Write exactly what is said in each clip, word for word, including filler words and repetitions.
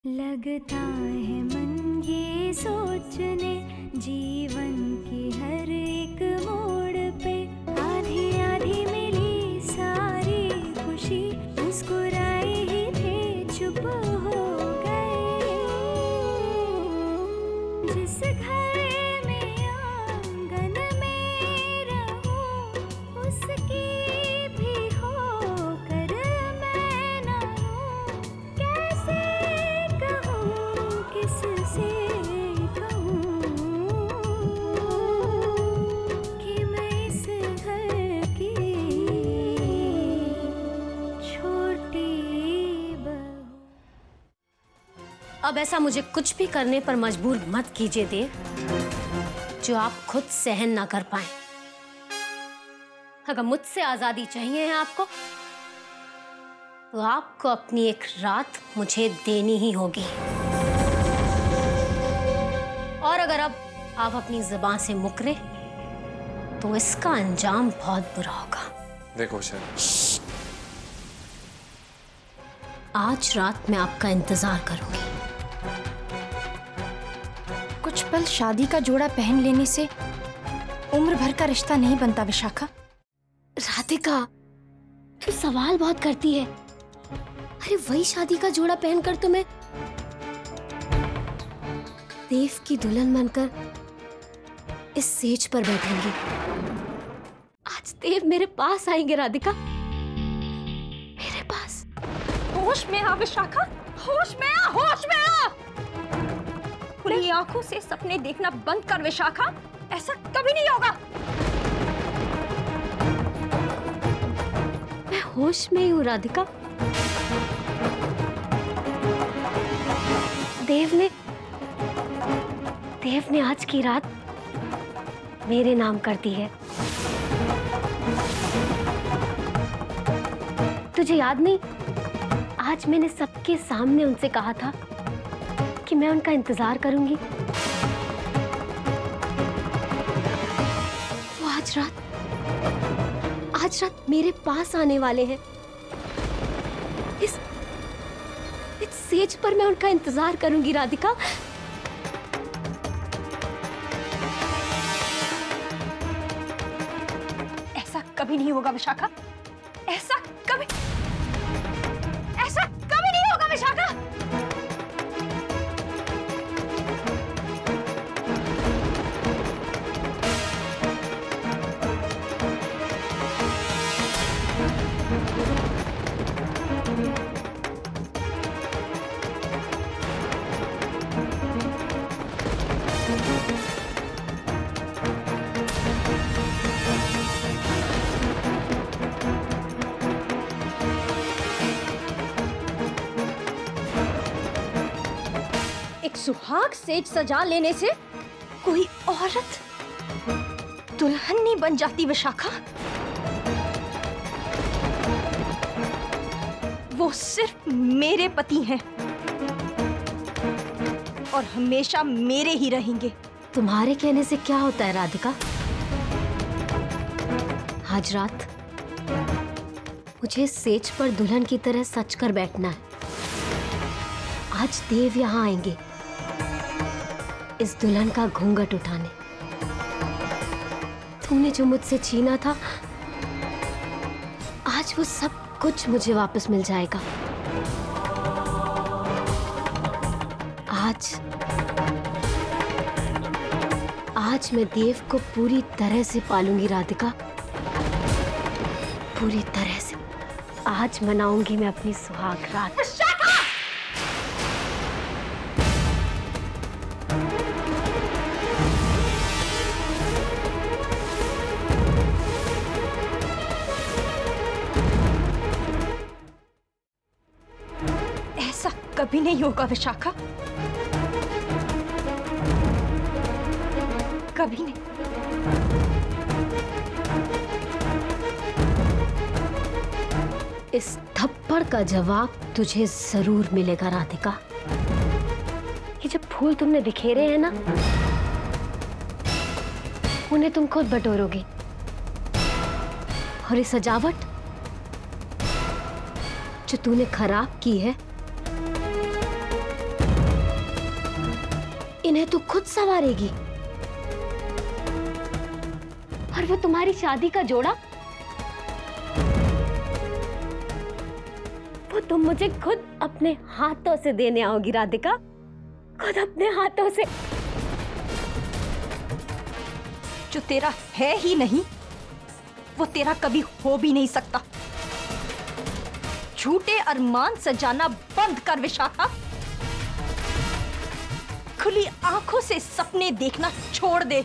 लगता है मन ये सोचने जीवन की हर एक मोड़ पे आधी आधी मिली सारी खुशी मुस्कुराए ही थे चुप हो गए। जिस घर में आंगन में रहूं उसकी भी होकर मैं ना हूं। कैसे किससे कहूं कि मैं इस घर की छोटी बहू। अब ऐसा मुझे कुछ भी करने पर मजबूर मत कीजिए देव, जो आप खुद सहन ना कर पाए। अगर मुझसे आजादी चाहिए है आपको, तो आपको अपनी एक रात मुझे देनी ही होगी। और अगर अब आप अपनी जुबान से मुकरे तो इसका अंजाम बहुत बुरा होगा। देखो सर, आज रात मैं आपका इंतजार करूंगी। कुछ पल शादी का जोड़ा पहन लेने से उम्र भर का रिश्ता नहीं बनता विशाखा। राधिका, तू सवाल बहुत करती है। अरे वही शादी का जोड़ा पहनकर तो मैं देव की दुल्हन बनकर इस सेज पर बैठूंगी। आज देव मेरे पास आएंगे राधिका, मेरे पास। होश में आ विशाखा, होश में आ, होश में आ। खुली आंखों से सपने देखना बंद कर विशाखा, ऐसा कभी नहीं होगा। मैं होश में ही हूँ राधिका। देव ने देव ने आज की रात मेरे नाम कर दी है। तुझे याद नहीं, आज मैंने सबके सामने उनसे कहा था कि मैं उनका इंतजार करूंगी। वो आज रात आज रात मेरे पास आने वाले हैं। इस इस सेज पर मैं उनका इंतजार करूंगी राधिका। ऐसा कभी नहीं होगा विशाखा, ऐसा कभी ऐसा कभी नहीं होगा विशाखा। एक सुहाग सेज सजा लेने से कोई औरत दुल्हन नहीं बन जाती विशाखा। वो सिर्फ मेरे पति हैं और हमेशा मेरे ही रहेंगे। तुम्हारे कहने से क्या होता है राधिका? आज रात मुझे सेज पर दुल्हन की तरह सच कर बैठना है। आज देव यहाँ आएंगे इस दुल्हन का घूंघट उठाने। तुमने जो मुझसे छीना था, आज वो सब कुछ मुझे वापस मिल जाएगा। आज आज मैं देव को पूरी तरह से पालूंगी राधिका, पूरी तरह से। आज मनाऊंगी मैं अपनी सुहाग रात। ऐसा कभी नहीं होगा विशाखा, कभी नहीं। इस थप्पड़ का जवाब तुझे जरूर मिलेगा राधिका। ये जो फूल तुमने बिखेरे हैं ना, उन्हें तुम खुद बटोरोगी। और ये सजावट जो तूने खराब की है, इन्हें तू खुद संवारेगी। और वो तुम्हारी शादी का जोड़ा, वो तुम मुझे खुद अपने हाथों से देने आओगी राधिका, खुद अपने हाथों से। जो तेरा है ही नहीं वो तेरा कभी हो भी नहीं सकता। झूठे अरमान सजाना बंद कर विशाखा। खुली आंखों से सपने देखना छोड़ दे।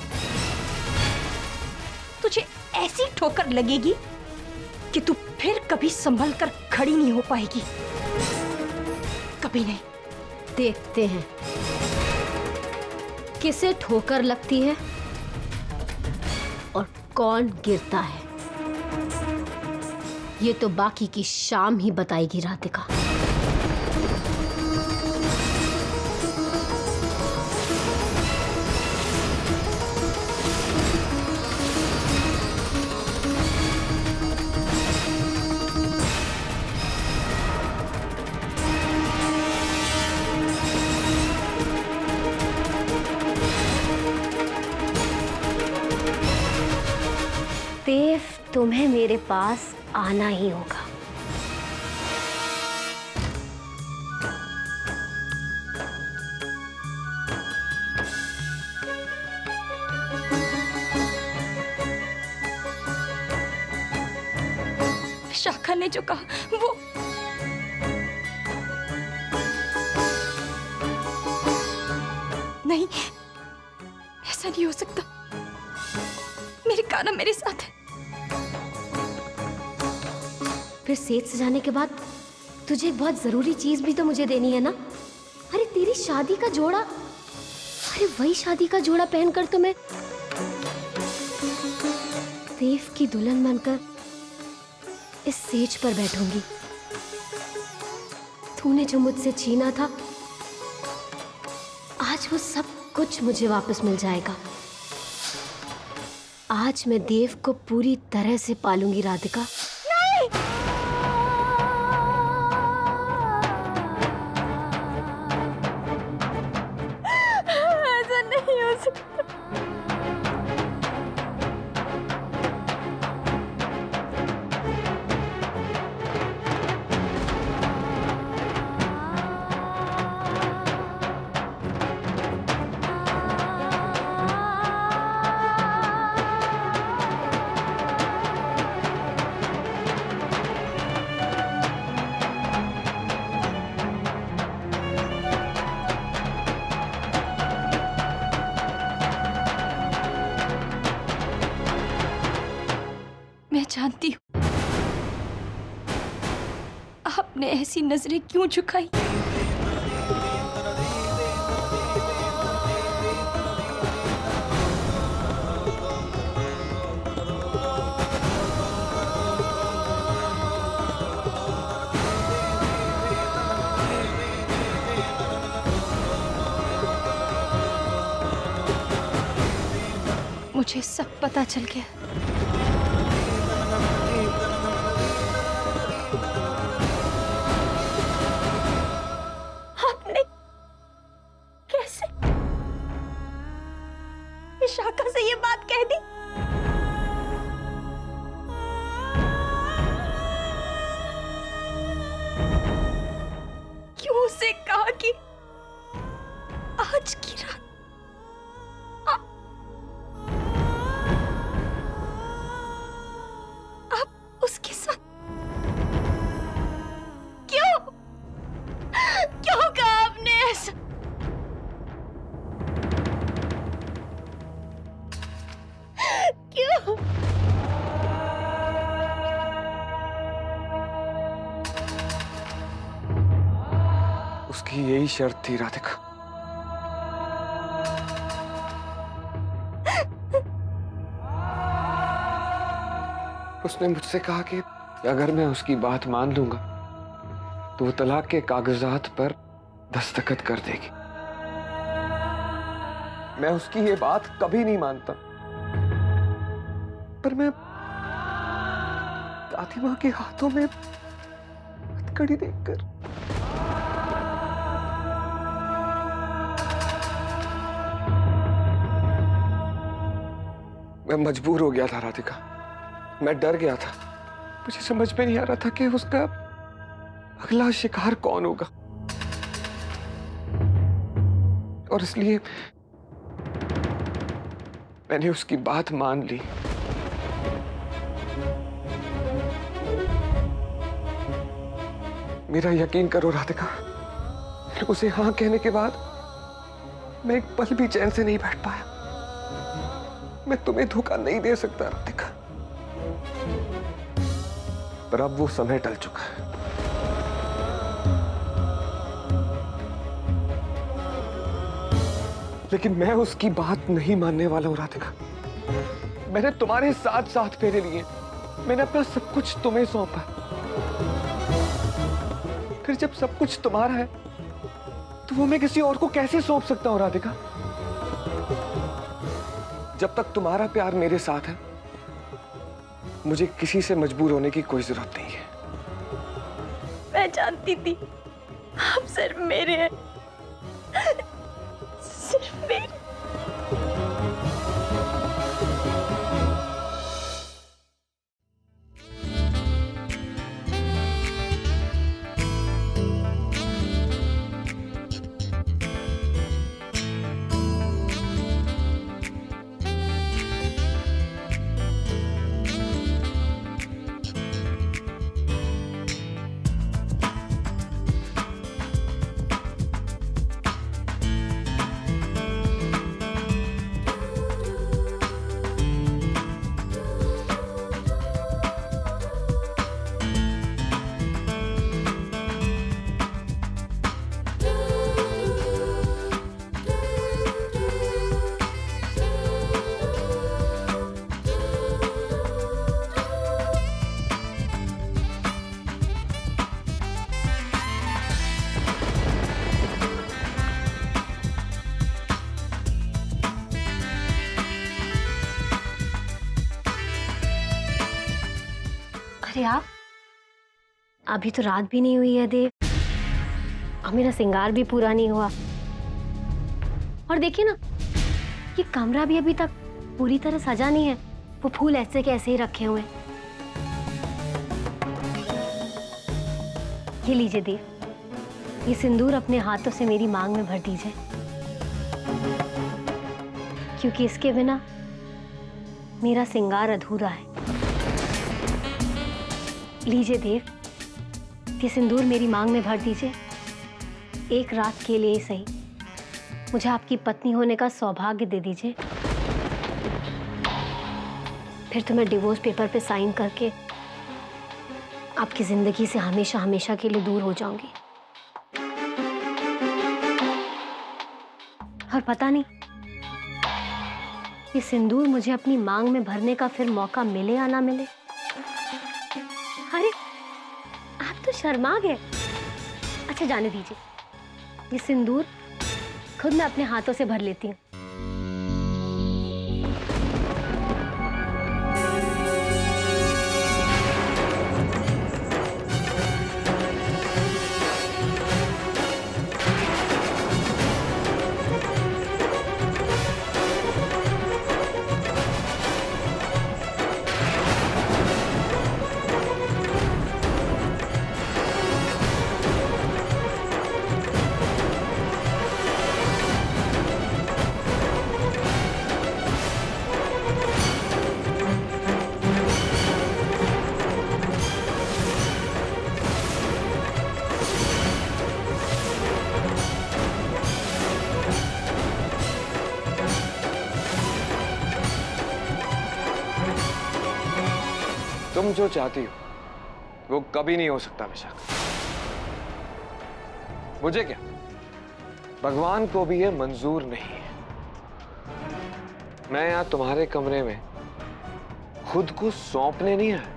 तुझे ऐसी ठोकर लगेगी कि तू फिर कभी संभल कर खड़ी नहीं हो पाएगी, कभी नहीं। देखते हैं किसे ठोकर लगती है और कौन गिरता है। ये तो बाकी की शाम ही बताएगी राधिका। देव, तुम्हें मेरे पास आना ही होगा। विशाखा ने जो कहा वो नहीं, ऐसा नहीं हो सकता। मेरी कान्हा मेरे साथ है। फिर सेज सजाने के बाद तुझे एक बहुत जरूरी चीज भी तो मुझे देनी है ना। अरे तेरी शादी का जोड़ा, अरे वही शादी का जोड़ा पहनकर तो मैं देव की दुल्हन बनकर इस सेज पर बैठूंगी। तूने जो मुझसे छीना था, आज वो सब कुछ मुझे वापस मिल जाएगा। आज मैं देव को पूरी तरह से पालूंगी राधिका। नहीं! ऐसा नहीं हो सकता। मैं जानती हूँ आपने ऐसी नजरें क्यों झुकाई। मुझे सब पता चल गया। विशाखा से ये बात कह दी। क्यों उसे कहा कि आज की रात आ, आप उसके साथ क्यों क्यों कहा आपने ऐसा? क्यों? उसकी यही शर्त थी राधिका। उसने मुझसे कहा कि अगर मैं उसकी बात मान लूंगा तो वो तलाक के कागजात पर दस्तखत कर देगी। मैं उसकी ये बात कभी नहीं मानता, पर मैं दादी माँ के हाथों में हथकड़ी देखकर मैं मजबूर हो गया था राधिका, मैं डर गया था। मुझे समझ में नहीं आ रहा था कि उसका अगला शिकार कौन होगा, और इसलिए मैंने उसकी बात मान ली। मेरा यकीन करो राधिका, उसे हाँ कहने के बाद मैं एक पल भी चैन से नहीं बैठ पाया। मैं तुम्हें धोखा नहीं दे सकता राधिका, पर अब वो समय टल चुका है। लेकिन मैं उसकी बात नहीं मानने वाला हूं राधिका। मैंने तुम्हारे साथ साथ फेरे लिए, मैंने अपना सब कुछ तुम्हें सौंपा। फिर जब सब कुछ तुम्हारा है तो वो मैं किसी और को कैसे सौंप सकता हूं राधिका? जब तक तुम्हारा प्यार मेरे साथ है, मुझे किसी से मजबूर होने की कोई जरूरत नहीं है। मैं जानती थी आप सिर्फ मेरे हैं, सिर्फ मेरे। अरे आप, अभी तो रात भी नहीं हुई है देव, और मेरा श्रृंगार भी पूरा नहीं हुआ। और देखिए ना, ये कमरा भी अभी तक पूरी तरह सजा नहीं है। वो फूल ऐसे के ऐसे ही रखे हुए हैं। ये लीजिए देव, ये सिंदूर अपने हाथों से मेरी मांग में भर दीजिए, क्योंकि इसके बिना मेरा श्रृंगार अधूरा है। लीजिए देव, ये सिंदूर मेरी मांग में भर दीजिए। एक रात के लिए सही मुझे आपकी पत्नी होने का सौभाग्य दे दीजिए। फिर तो मैं डिवोर्स पेपर पे साइन करके आपकी जिंदगी से हमेशा हमेशा के लिए दूर हो जाऊंगी। और पता नहीं ये सिंदूर मुझे अपनी मांग में भरने का फिर मौका मिले या ना मिले। अरे आप तो शर्मा गए। अच्छा जाने दीजिए, ये सिंदूर खुद मैं अपने हाथों से भर लेती हूँ। तुम जो चाहती हो वो कभी नहीं हो सकता विशाखा। मुझे क्या, भगवान को भी ये मंजूर नहीं है। मैं यहां तुम्हारे कमरे में खुद को सौंपने नहीं आया,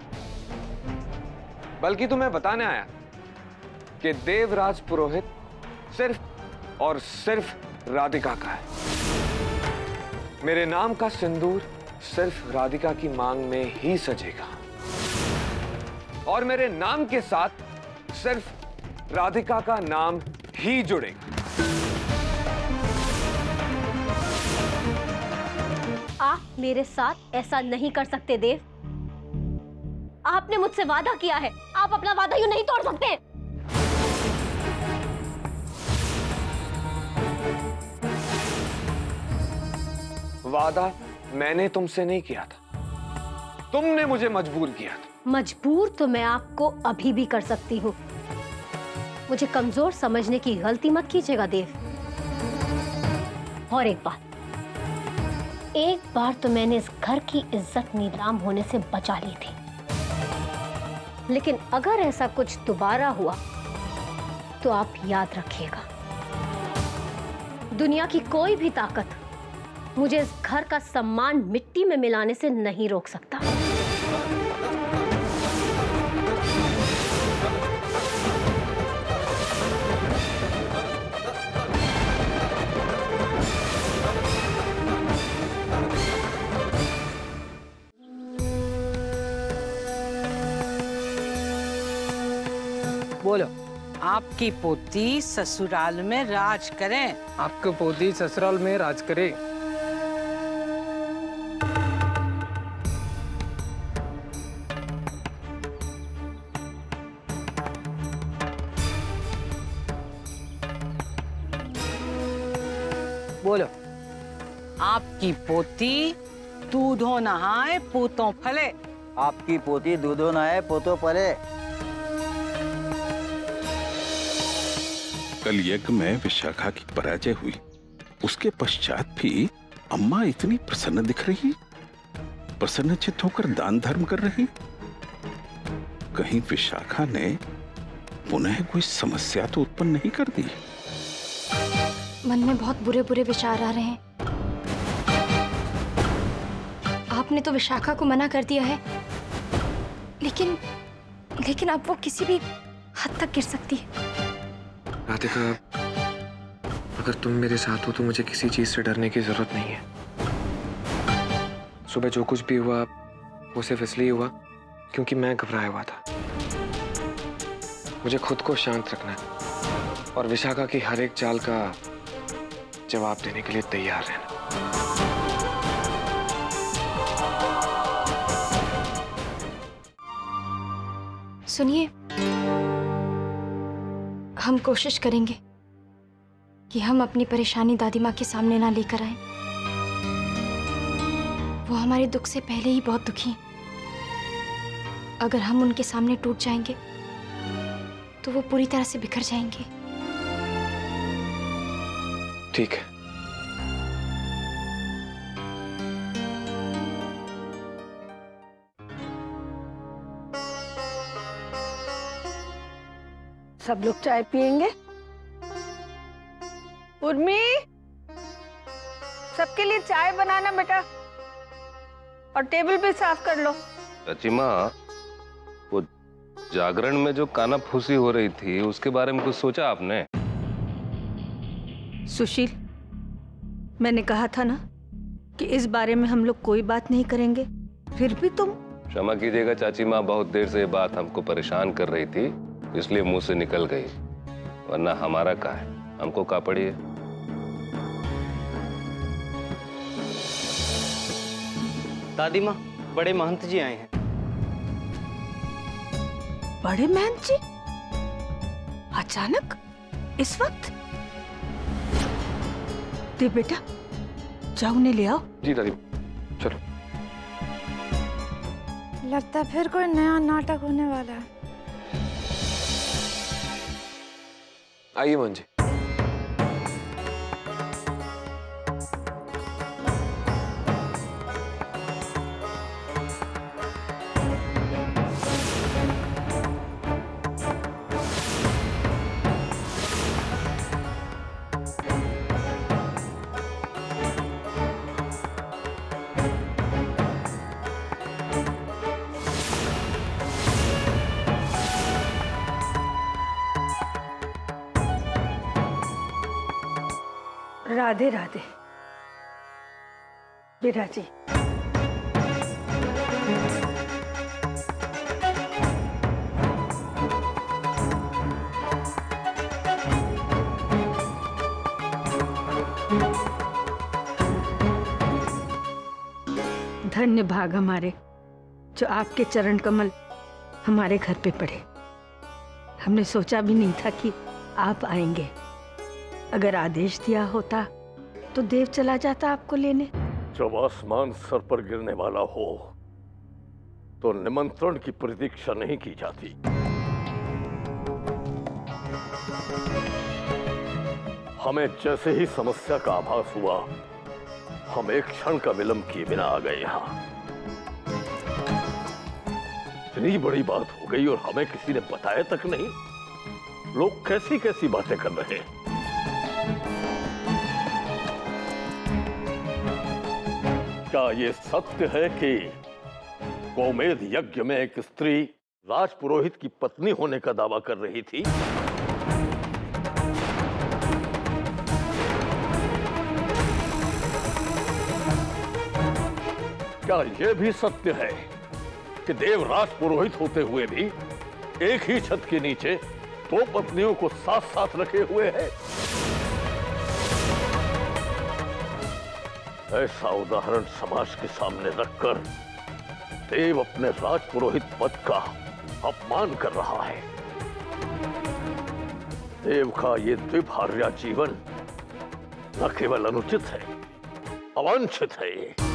बल्कि तुम्हें बताने आया कि देवराज पुरोहित सिर्फ और सिर्फ राधिका का है। मेरे नाम का सिंदूर सिर्फ राधिका की मांग में ही सजेगा, और मेरे नाम के साथ सिर्फ राधिका का नाम ही जुड़ेगा। आप मेरे साथ ऐसा नहीं कर सकते देव। आपने मुझसे वादा किया है, आप अपना वादा यूं नहीं तोड़ सकते। वादा मैंने तुमसे नहीं किया था, तुमने मुझे मजबूर किया था। मजबूर तो मैं आपको अभी भी कर सकती हूँ। मुझे कमजोर समझने की गलती मत कीजिएगा देव। और एक बात, एक बार तो मैंने इस घर की इज्जत नीलाम होने से बचा ली थी, लेकिन अगर ऐसा कुछ दोबारा हुआ तो आप याद रखिएगा, दुनिया की कोई भी ताकत मुझे इस घर का सम्मान मिट्टी में मिलाने से नहीं रोक सकता। बोलो, आपकी पोती ससुराल में राज करें। आपकी पोती ससुराल में राज करे। बोलो, आपकी पोती दूधों नहाए पोतों फले। आपकी पोती दूधों नहाए पोतों पले। कल यज्ञ में विशाखा की पराजय हुई, उसके पश्चात भी अम्मा इतनी प्रसन्न दिख रही, प्रसन्नचित्त होकर दान धर्म कर रही। कहीं विशाखा ने पुनः कोई समस्या तो उत्पन्न नहीं कर दी? मन में बहुत बुरे बुरे विचार आ रहे हैं। आपने तो विशाखा को मना कर दिया है, लेकिन लेकिन अब वो किसी भी हद तक गिर सकती है। राधिका, अगर तुम मेरे साथ हो तो मुझे किसी चीज से डरने की जरूरत नहीं है। सुबह जो कुछ भी हुआ वो सिर्फ इसलिए हुआ क्योंकि मैं घबराया हुआ था। मुझे खुद को शांत रखना है और विशाखा की हर एक चाल का जवाब देने के लिए तैयार रहना। सुनिए, हम कोशिश करेंगे कि हम अपनी परेशानी दादी माँ के सामने ना लेकर आए। वो हमारे दुख से पहले ही बहुत दुखी हैं। अगर हम उनके सामने टूट जाएंगे तो वो पूरी तरह से बिखर जाएंगे। ठीक है। सब लोग चाय पियेंगे? उर्मी, सबके लिए चाय बनाना बेटा, और टेबल भी साफ कर लो। चाची माँ, वो जागरण में जो काना फूसी हो रही थी उसके बारे में कुछ सोचा आपने? सुशील, मैंने कहा था ना कि इस बारे में हम लोग कोई बात नहीं करेंगे, फिर भी तुम। क्षमा कीजिएगा चाची माँ, बहुत देर से ये बात हमको परेशान कर रही थी, इसलिए मुंह से निकल गई, वरना हमारा का है, हमको का पड़ी है। दादी माँ, बड़े महंत जी आए हैं। बड़े महंत जी? अचानक इस वक्त? दे बेटा, जाओ उन्हें ले आओ। जी दादी, चलो। लगता फिर कोई नया नाटक होने वाला है। आइए मोहन जी। राधे राधे बिराजी। धन्य भाग हमारे जो आपके चरण कमल हमारे घर पे पड़े। हमने सोचा भी नहीं था कि आप आएंगे। अगर आदेश दिया होता तो देव चला जाता आपको लेने। जब आसमान सर पर गिरने वाला हो तो निमंत्रण की प्रतीक्षा नहीं की जाती। हमें जैसे ही समस्या का आभास हुआ, हम एक क्षण का विलंब किए बिना आ गए यहां। इतनी बड़ी बात हो गई और हमें किसी ने बताया तक नहीं। लोग कैसी कैसी बातें कर रहे हैं। क्या ये सत्य है कि गोमेध यज्ञ में एक स्त्री राजपुरोहित की पत्नी होने का दावा कर रही थी? क्या यह भी सत्य है कि देव राजपुरोहित होते हुए भी एक ही छत के नीचे दो पत्नियों को साथ साथ रखे हुए हैं? ऐसा उदाहरण समाज के सामने रखकर देव अपने राजपुरोहित पद का अपमान कर रहा है। देव का ये द्विभार्या जीवन न केवल अनुचित है, अवांछित है।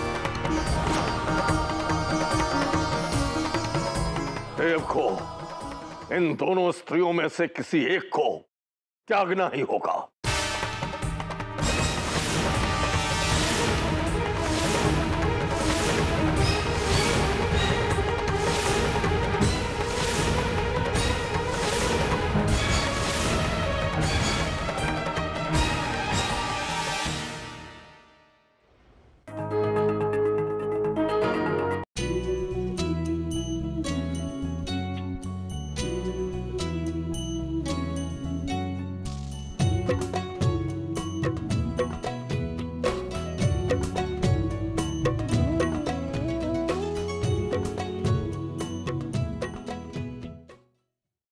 देव को इन दोनों स्त्रियों में से किसी एक को त्यागना ही होगा।